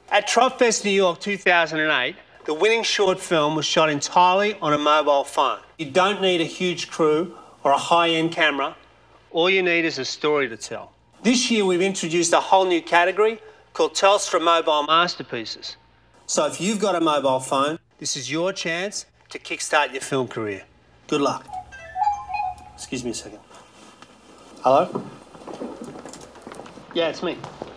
At Tropfest New York 2008, the winning short film was shot entirely on a mobile phone. You don't need a huge crew or a high-end camera. All you need is a story to tell. This year we've introduced a whole new category called Telstra Mobile Masterpieces. So if you've got a mobile phone, this is your chance to kickstart your film career. Good luck. Excuse me a second. Hello? Yeah, it's me.